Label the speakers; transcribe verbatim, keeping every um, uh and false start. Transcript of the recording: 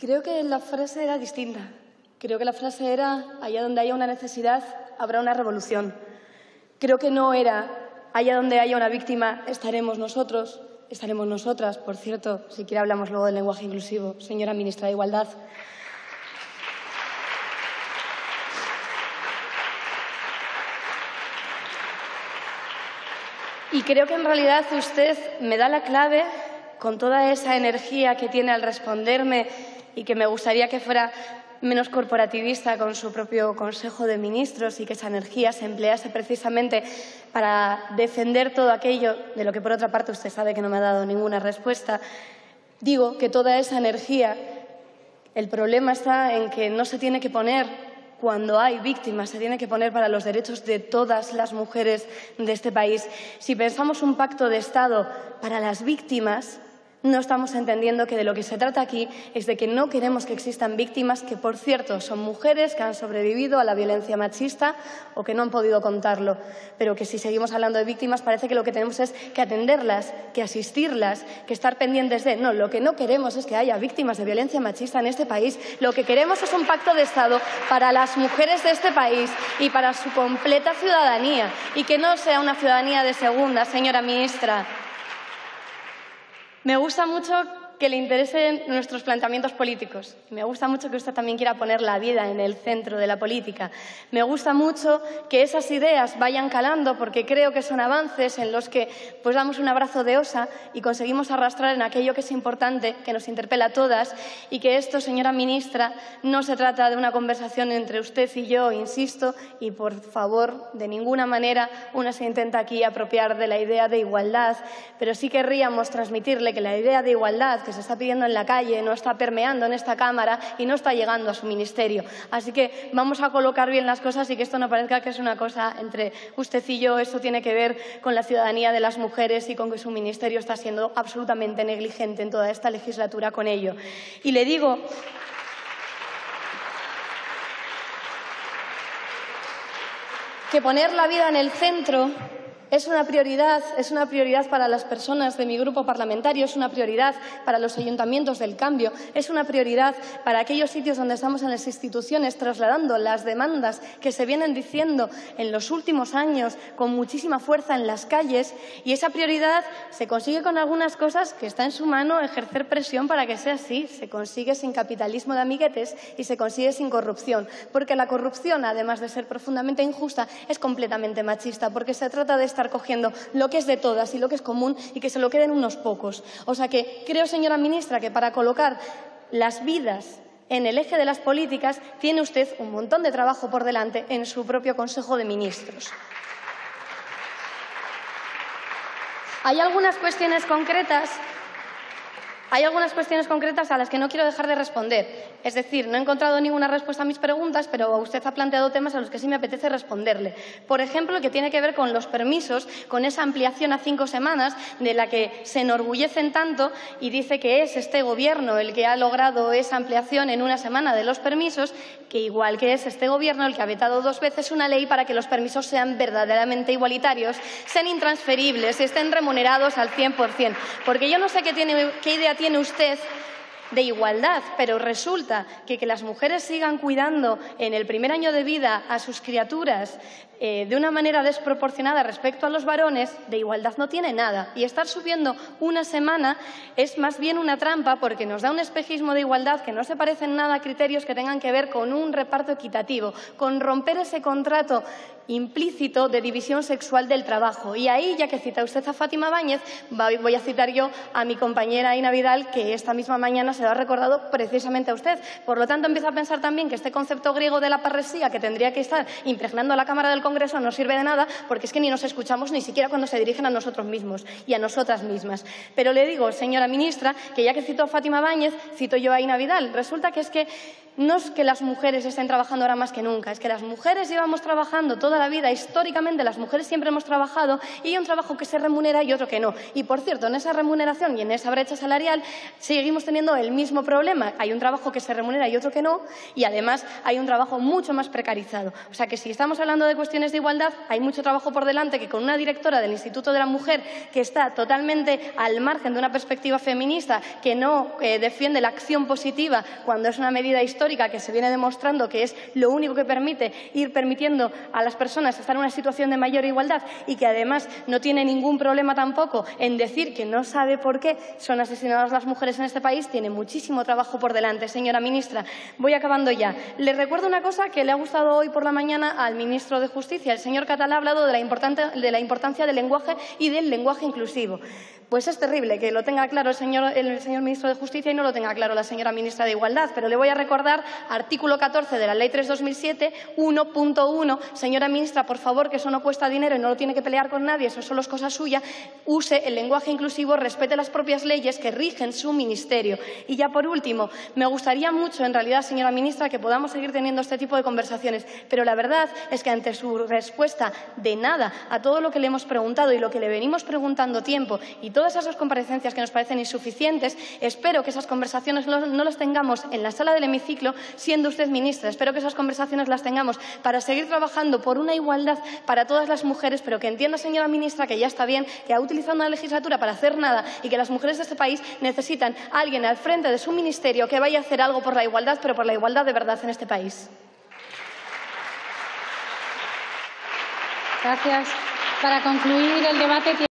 Speaker 1: Creo que la frase era distinta. Creo que la frase era, allá donde haya una necesidad, habrá una revolución. Creo que no era, allá donde haya una víctima, estaremos nosotros, estaremos nosotras. Por cierto, si quiere hablamos luego del lenguaje inclusivo, señora ministra de Igualdad. Y creo que en realidad usted me da la clave con toda esa energía que tiene al responderme y que me gustaría que fuera menos corporativista con su propio Consejo de Ministros y que esa energía se emplease precisamente para defender todo aquello de lo que, por otra parte, usted sabe que no me ha dado ninguna respuesta. Digo que toda esa energía, el problema está en que no se tiene que poner cuando hay víctimas, se tiene que poner para los derechos de todas las mujeres de este país. Si pensamos un pacto de Estado para las víctimas, no estamos entendiendo que de lo que se trata aquí es de que no queremos que existan víctimas que, por cierto, son mujeres que han sobrevivido a la violencia machista o que no han podido contarlo, pero que si seguimos hablando de víctimas parece que lo que tenemos es que atenderlas, que asistirlas, que estar pendientes de… No, lo que no queremos es que haya víctimas de violencia machista en este país. Lo que queremos es un pacto de Estado para las mujeres de este país y para su completa ciudadanía, y que no sea una ciudadanía de segunda, señora ministra. Me gusta mucho que le interesen nuestros planteamientos políticos. Me gusta mucho que usted también quiera poner la vida en el centro de la política. Me gusta mucho que esas ideas vayan calando, porque creo que son avances en los que pues damos un abrazo de osa y conseguimos arrastrar en aquello que es importante, que nos interpela a todas, y que esto, señora ministra, no se trata de una conversación entre usted y yo, insisto, y por favor, de ninguna manera una se intenta aquí apropiar de la idea de igualdad, pero sí querríamos transmitirle que la idea de igualdad que se está pidiendo en la calle no está permeando en esta Cámara y no está llegando a su ministerio. Así que vamos a colocar bien las cosas y que esto no parezca que es una cosa entre usted y yo. Esto tiene que ver con la ciudadanía de las mujeres y con que su ministerio está siendo absolutamente negligente en toda esta legislatura con ello. Y le digo que poner la vida en el centro es una prioridad, es una prioridad para las personas de mi grupo parlamentario, es una prioridad para los ayuntamientos del cambio, es una prioridad para aquellos sitios donde estamos en las instituciones trasladando las demandas que se vienen diciendo en los últimos años con muchísima fuerza en las calles, y esa prioridad se consigue con algunas cosas que está en su mano ejercer presión para que sea así. Se consigue sin capitalismo de amiguetes y se consigue sin corrupción, porque la corrupción, además de ser profundamente injusta, es completamente machista, porque se trata de estar cogiendo lo que es de todas y lo que es común y que se lo queden unos pocos. O sea que creo, señora ministra, que para colocar las vidas en el eje de las políticas tiene usted un montón de trabajo por delante en su propio Consejo de Ministros. Hay algunas cuestiones concretas Hay algunas cuestiones concretas a las que no quiero dejar de responder. Es decir, no he encontrado ninguna respuesta a mis preguntas, pero usted ha planteado temas a los que sí me apetece responderle. Por ejemplo, que tiene que ver con los permisos, con esa ampliación a cinco semanas de la que se enorgullecen tanto y dice que es este Gobierno el que ha logrado esa ampliación en una semana de los permisos, que igual que es este Gobierno el que ha vetado dos veces una ley para que los permisos sean verdaderamente igualitarios, sean intransferibles, estén remunerados al cien por cien. Porque yo no sé qué, tiene, qué idea tiene tiene usted de igualdad, pero resulta que que las mujeres sigan cuidando en el primer año de vida a sus criaturas eh, de una manera desproporcionada respecto a los varones, de igualdad no tiene nada. Y estar subiendo una semana es más bien una trampa, porque nos da un espejismo de igualdad que no se parece en nada a criterios que tengan que ver con un reparto equitativo, con romper ese contrato implícito de división sexual del trabajo. Y ahí, ya que cita usted a Fátima Báñez, voy a citar yo a mi compañera Ina Vidal, que esta misma mañana se lo ha recordado precisamente a usted. Por lo tanto, empiezo a pensar también que este concepto griego de la parresía, que tendría que estar impregnando a la Cámara del Congreso, no sirve de nada, porque es que ni nos escuchamos ni siquiera cuando se dirigen a nosotros mismos y a nosotras mismas. Pero le digo, señora ministra, que ya que citó a Fátima Báñez, cito yo a Ina Vidal. Resulta que es que no es que las mujeres estén trabajando ahora más que nunca, es que las mujeres llevamos trabajando toda la vida. Históricamente las mujeres siempre hemos trabajado y hay un trabajo que se remunera y otro que no. Y, por cierto, en esa remuneración y en esa brecha salarial seguimos teniendo el el mismo problema. Hay un trabajo que se remunera y otro que no, y además hay un trabajo mucho más precarizado. O sea que si estamos hablando de cuestiones de igualdad, hay mucho trabajo por delante que con una directora del Instituto de la Mujer que está totalmente al margen de una perspectiva feminista, que no eh, defiende la acción positiva cuando es una medida histórica que se viene demostrando que es lo único que permite ir permitiendo a las personas estar en una situación de mayor igualdad y que además no tiene ningún problema tampoco en decir que no sabe por qué son asesinadas las mujeres en este país, tiene muchísimo trabajo por delante. Señora ministra, voy acabando ya. Le recuerdo una cosa que le ha gustado hoy por la mañana al ministro de Justicia. El señor Catalá ha hablado de la, de la importancia del lenguaje y del lenguaje inclusivo. Pues es terrible que lo tenga claro el señor, el señor ministro de Justicia y no lo tenga claro la señora ministra de Igualdad, pero le voy a recordar artículo catorce de la Ley tres barra dos mil siete, uno punto uno. Señora ministra, por favor, que eso no cuesta dinero y no lo tiene que pelear con nadie, eso solo es cosa suya. Use el lenguaje inclusivo, respete las propias leyes que rigen su ministerio. Y ya por último, me gustaría mucho, en realidad, señora ministra, que podamos seguir teniendo este tipo de conversaciones, pero la verdad es que ante su respuesta de nada a todo lo que le hemos preguntado y lo que le venimos preguntando tiempo y todo todas esas comparecencias que nos parecen insuficientes, espero que esas conversaciones no, no las tengamos en la sala del hemiciclo siendo usted ministra. Espero que esas conversaciones las tengamos para seguir trabajando por una igualdad para todas las mujeres, pero que entienda, señora ministra, que ya está bien, que ha utilizado una legislatura para hacer nada y que las mujeres de este país necesitan a alguien al frente de su ministerio que vaya a hacer algo por la igualdad, pero por la igualdad de verdad en este país.
Speaker 2: Gracias. Para concluir el debate.